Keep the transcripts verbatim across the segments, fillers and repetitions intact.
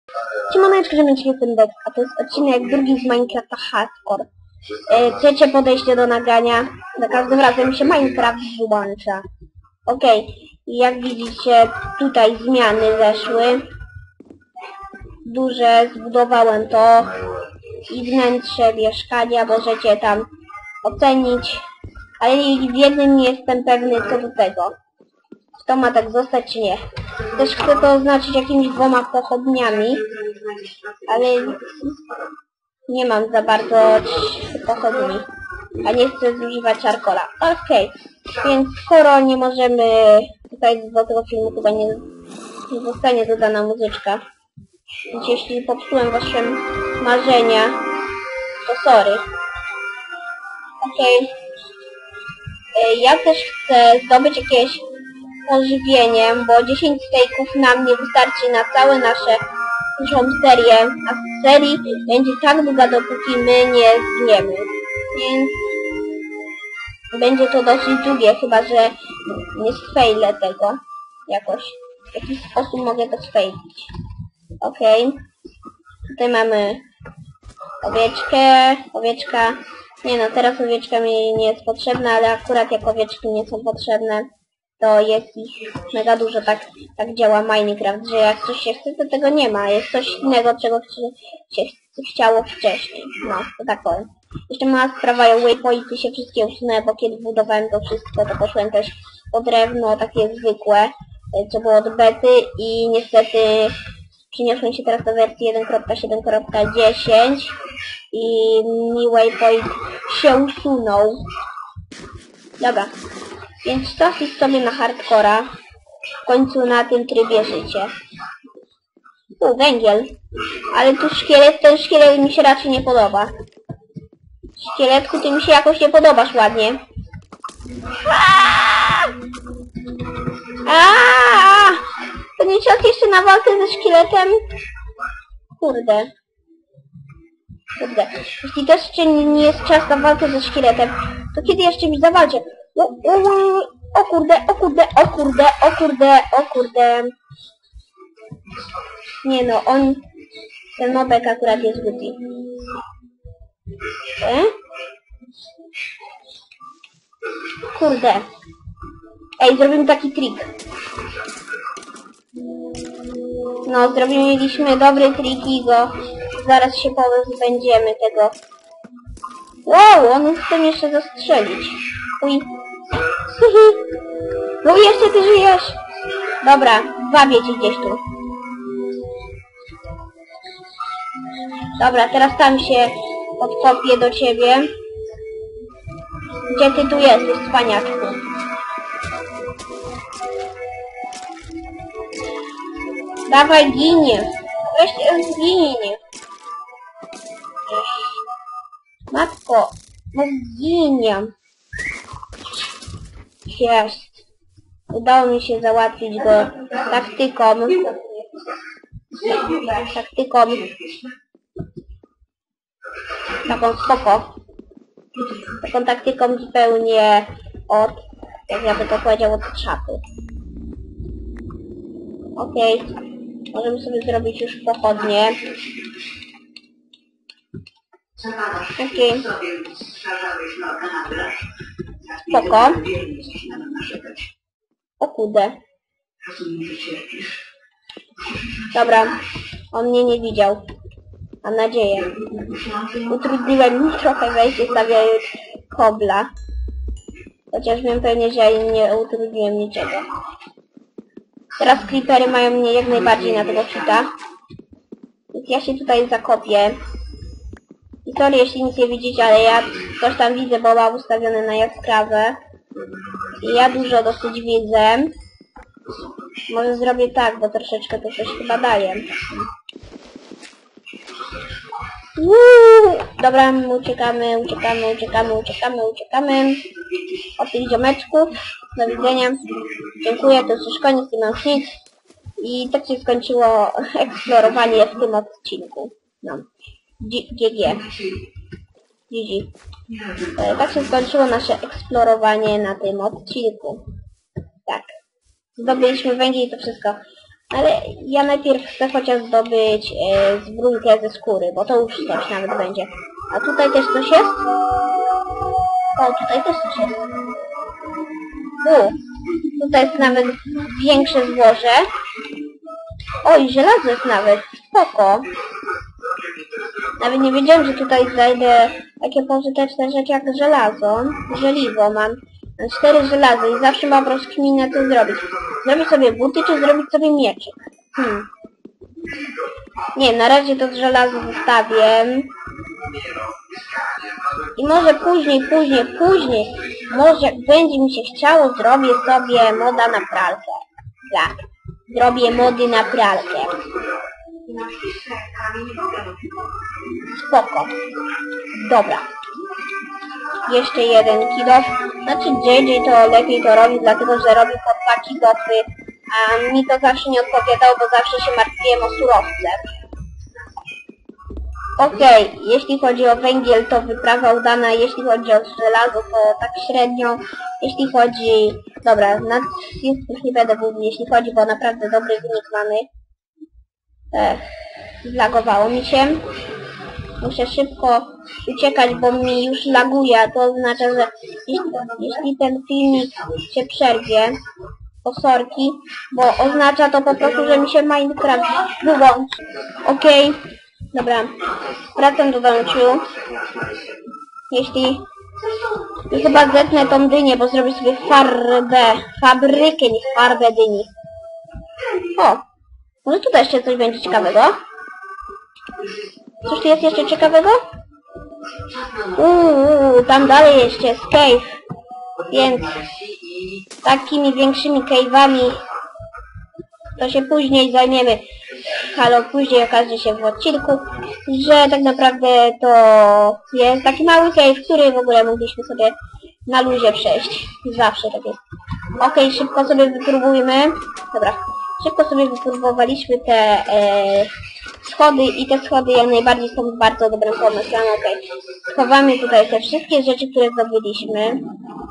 Siemaneczko, że mnie Fendek, a to jest odcinek drugi z Minecrafta Hardcore. E, trzecie podejście do nagrania. Za każdym razem mi się Minecraft włącza. Okej, okay. Jak widzicie, tutaj zmiany zeszły. Duże, zbudowałem to. I wnętrze mieszkania możecie tam ocenić. Ale w jednym nie jestem pewny co do tego. Czy to ma tak zostać, czy nie. Też chcę to oznaczyć jakimiś dwoma pochodniami. Ale nie mam za bardzo pochodni. A nie chcę zużywać czarkola. Okej. Okay. Więc skoro nie możemy... Tutaj do tego filmu chyba nie, nie zostanie dodana muzyczka. Więc jeśli popsułem wasze marzenia, to sorry. Okej. Okay. Ja też chcę zdobyć jakieś pożywienie, bo dziesięć stejków nam nie wystarczy na całe nasze naszą serię, a w serii będzie tak długa, dopóki my nie zgniemy. Więc będzie to dosyć długie, chyba że nie sfejlę tego jakoś. W jakiś sposób mogę to sfejlić. Okej. Okay. Tutaj mamy owieczkę, owieczka. Nie no, teraz owieczka mi nie jest potrzebna, ale akurat jak owieczki nie są potrzebne, to jest ich mega dużo. Tak, tak działa Minecraft, że jak coś się chce, to tego nie ma. Jest coś innego, czego się chciało wcześniej. No, to tak powiem. Jeszcze mała sprawa, ja waypointy się wszystkie usunęły, bo kiedy budowałem to wszystko, to poszłem też po drewno, takie zwykłe, co było od bety i niestety przeniosłem się teraz do wersji jeden kropka siedem kropka dziesięć i mi waypoint się usunął. Dobra. Więc trafić sobie na hardcora. W końcu na tym trybie życie. U, węgiel. Ale tu szkielet, ten szkielet mi się raczej nie podoba. Szkieletku, ty mi się jakoś nie podobasz ładnie. Aaaa! To nie czas jeszcze na walkę ze szkieletem? Kurde. Kurde. Jeśli też jeszcze nie jest czas na walkę ze szkieletem, to kiedy jeszcze mi zawalczę? O, o, o kurde, o kurde, o kurde, o kurde, o kurde. Nie no, on... Ten mobek akurat jest głupi. E? Kurde. Ej, zrobimy taki trik. No, zrobiliśmy dobry trik i go... Zaraz się pozbędziemy tego. Wow, on chce mnie jeszcze zastrzelić. Uj. No jeszcze ty żyjesz. Dobra, bawię cię gdzieś tu. Dobra, teraz tam się podkopię do ciebie. Gdzie ty tu jesteś, cwaniaczku? Dawaj, ginie. Weź zginie. Matko, no ginie. Jest. Udało mi się załatwić go taktyką. Taktyką. Taką spoko. Taką taktyką zupełnie od, jak ja by to powiedział, od szafy. Okej. Okay. Możemy sobie zrobić już pochodnie. Okej. Okay. Spoko. O kurde. Dobra. On mnie nie widział. Mam nadzieję. Utrudniłem mi trochę wejście, stawiając kobla. Chociaż wiem pewnie, że nie utrudniłem niczego. Teraz creepery mają mnie jak najbardziej na tego cheata. Więc ja się tutaj zakopię. I sorry, jeśli nic nie widzicie, ale ja coś tam widzę, bo mam ustawione na jaskrawę. I ja dużo dosyć widzę. Może zrobię tak, bo troszeczkę to coś chyba daje. Uuu, dobra, uciekamy, uciekamy, uciekamy, uciekamy, uciekamy. Od tych ziomeczków. Do widzenia. Dziękuję, to już koniec, nie mam nic. I tak się skończyło eksplorowanie w tym odcinku. No. G G. G G. E, tak się skończyło nasze eksplorowanie na tym odcinku. Tak. Zdobyliśmy węgiel i to wszystko. Ale ja najpierw chcę chociaż zdobyć e, zbrójkę ze skóry, bo to już coś nawet będzie. A tutaj też coś jest? O, tutaj też coś jest. U, tutaj jest nawet większe złoże. Oj, żelazo jest nawet. Spoko. Nawet nie wiedziałem, że tutaj znajdę takie pożyteczne rzeczy jak żelazo. Żeliwo mam. Mam cztery żelaza i zawsze mam rozkminę co zrobić. Zrobić sobie buty, czy zrobić sobie mieczyk? Hmm. Nie, na razie to żelazo zostawię. I może później, później, później, może będzie mi się chciało, zrobię sobie moda na pralkę. Tak. Zrobię mody na pralkę. Spoko. Dobra. Jeszcze jeden kilof. Znaczy J J to lepiej to robi, dlatego że robi po dwa kilofy, a mi to zawsze nie odpowiadało, bo zawsze się martwiłem o surowce. Okej, okay, jeśli chodzi o węgiel, to wyprawa udana, jeśli chodzi o żelazo, to tak średnio, jeśli chodzi... Dobra, nad już nie będę mówił, jeśli chodzi, bo naprawdę dobry wynik mamy. Ech, zlagowało mi się. Muszę szybko uciekać, bo mi już laguje, a to oznacza, że jeśli, jeśli ten filmik się przerwie, to sorki, bo oznacza to po prostu, że mi się Minecraft wyłączy. Okej, okay. Dobra, wracam do domciu. Jeśli... I chyba zetnę tą dynię, bo zrobię sobie farbę, fabrykę, nie farbę dyni. O, może tutaj jeszcze coś będzie ciekawego? Coś tu jest jeszcze ciekawego? Uuu, tam dalej jeszcze jest cave. Więc takimi większymi cave'ami to się później zajmiemy. Halo, później okaże się w odcinku, że tak naprawdę to jest taki mały cave, który w ogóle mogliśmy sobie na luzie przejść. Zawsze tak jest. Okej, okay, szybko sobie wypróbujmy. Dobra, szybko sobie wypróbowaliśmy te e, schody i te schody jak najbardziej są bardzo dobrym pomysłem. Okej, okay. Schowamy tutaj te wszystkie rzeczy, które zdobyliśmy.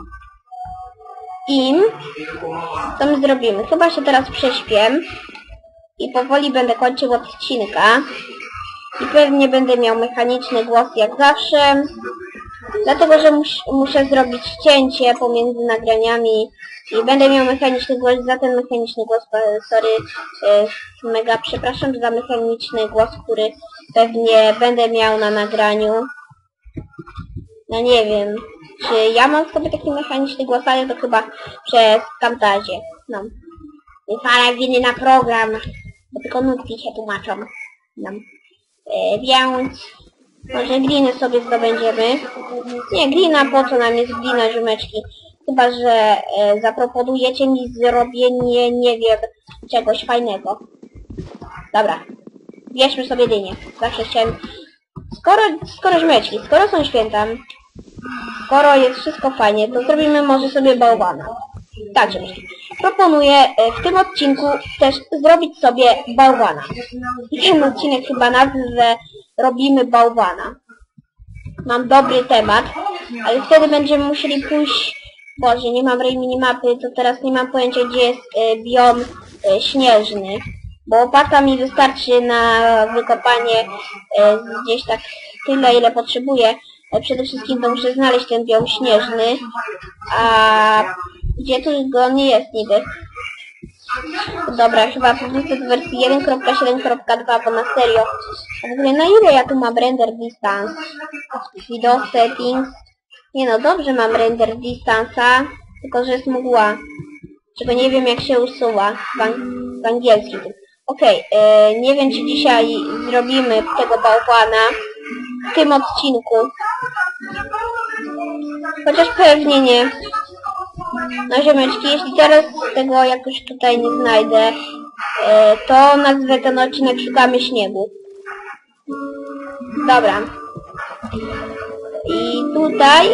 I co my zrobimy? Chyba się teraz prześpię i powoli będę kończył odcinka i pewnie będę miał mechaniczny głos jak zawsze, dlatego że mus muszę zrobić cięcie pomiędzy nagraniami i będę miał mechaniczny głos. Za ten mechaniczny głos, sorry, mega przepraszam za mechaniczny głos, który pewnie będę miał na nagraniu. No nie wiem, czy ja mam w sobie taki mechaniczny głos, ale to chyba przez Camtasię. No. Wyfala winy na program, bo tylko nutki się tłumaczą. No. E, więc może gliny sobie zdobędziemy. Nie, glina, po co nam jest glina, ziomeczki? Chyba, że e, zaproponujecie mi zrobienie, nie wiem, czegoś fajnego. Dobra, bierzmy sobie dynię. Zawsze chciałem... Skoro, skoro ziomeczki, skoro są święta, skoro jest wszystko fajnie, to zrobimy może sobie bałwana. Tak, ziomeczki. Proponuję e, w tym odcinku też zrobić sobie bałwana. I ten odcinek chyba nazwę robimy bałwana. Mam dobry temat, ale wtedy będziemy musieli pójść... Boże, nie mam minimapy, to teraz nie mam pojęcia, gdzie jest e, biom e, śnieżny. Bo łopata mi wystarczy na wykopanie e, gdzieś tak tyle, ile potrzebuję. E, przede wszystkim to muszę znaleźć ten biom śnieżny. A gdzie tu go nie jest niby? Dobra, chyba publicyt w wersji jeden kropka siedem kropka dwa, bo na serio. A w ogóle na ile ja tu mam render distance? Video settings. Nie no, dobrze mam render distance'a, tylko że jest mgła. Czego nie wiem jak się usuwa w, ang w angielskim. Okej, okay, nie wiem czy dzisiaj zrobimy tego bałwana w tym odcinku. Chociaż pewnie nie. No ziomeczki, jeśli teraz tego jakoś tutaj nie znajdę, e, to nazwę ten odcinek Szukamy Śniegu. Dobra. I tutaj...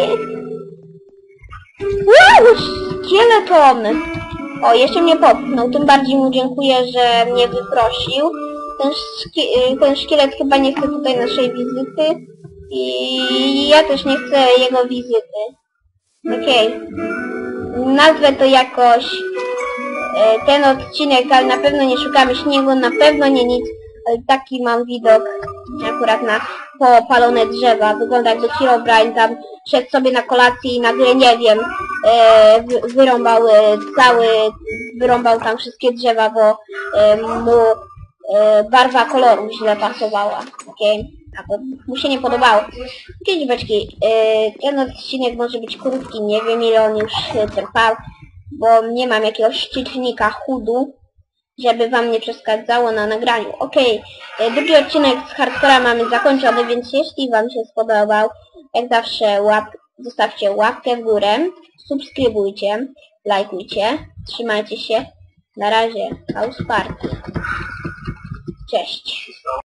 Wow, szkieleton! O, jeszcze mnie popchnął, tym bardziej mu dziękuję, że mnie wyprosił. Ten, szki ten szkielet chyba nie chce tutaj naszej wizyty. I ja też nie chcę jego wizyty. Okej. Okay. Nazwę to jakoś... e, ten odcinek, ale na pewno nie szukamy śniegu, na pewno nie nic, ale taki mam widok akurat na popalone drzewa. Wygląda jakby Herobrine tam szedł sobie na kolację i nagle, nie wiem, e, wy, wyrąbał e, cały, wyrąbał tam wszystkie drzewa, bo e, mu e, barwa kolorów źle pasowała. Okay? A to mu się nie podobało. Okej, dzieweczki, e, ten odcinek może być krótki, nie wiem ile on już e, trwał, bo nie mam jakiegoś licznika chudu, żeby wam nie przeszkadzało na nagraniu. Okej, okay. Drugi odcinek z hardcora mamy zakończony, więc jeśli wam się spodobał, jak zawsze łap, zostawcie łapkę w górę, subskrybujcie, lajkujcie, trzymajcie się, na razie, House Party. Cześć.